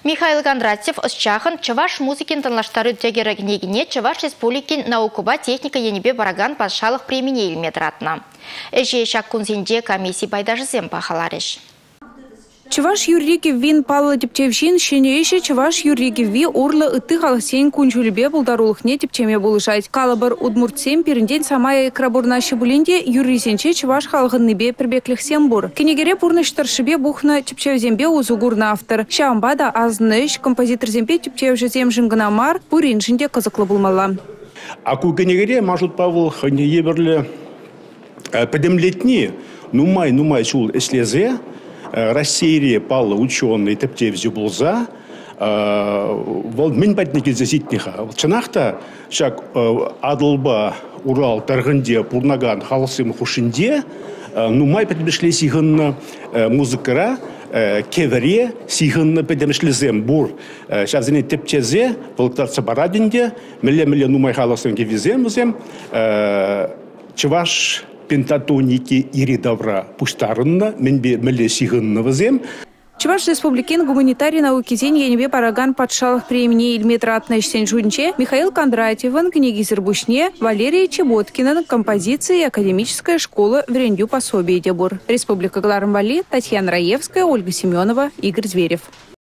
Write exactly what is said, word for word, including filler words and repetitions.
Михаил Кондратьев осчахан Чаваш музыкин танлаштары тегері книгіне Чаваш республикин наукуба техника енебе бараган пашалық премине илметратна. Эже шаккунзинде комиссии байдажызем пахаларыш. Чаваш юрриги вин палла тепчевшин шенейші Чаваш юрриги ви орлы ыты халсен кунчулебе булдарулыхне тепчеме булышать. Калабар удмуртсем перінден самая крабурнашы булинде юррисенче Чаваш халғынныбе пербеклихсем бур. Кенегере пурныштаршыбе бухна тепчевзембе узугурна автор. Шамбада азныш композиторзембе тепчевжезем жингынамар буриншінде қызықлы булмала. Аку кенегере Мажут Павыл хыне ебірлі подемлетни нумай нумай шул эслезе Россия пала ученый тептевзи булза, вол мен патники зазитниха. Чанахта шак Адылба Урал Тарганде Пурнаган Халсым Хушинде, ну май патбишле сиганна музыкара кевере сиганна патбишлезем бур. Шавзене тептезе волтарца барадинде, меле меле ну май Халсым кевизем зем Чаваш пентатоники иридавра пустарынна, менбе меле сигынны зем. Чаваш республикин гуманитарий науки зен енебе параган патшалық премине илметратна işten жунче Михаил Кондратьевын книги Зербушне, Валерия Чеботкина композиции академическая школа Врендю пособие дебур. Республика Гларамбали, Татьяна Раевская, Ольга Семенова, Игорь Зверев.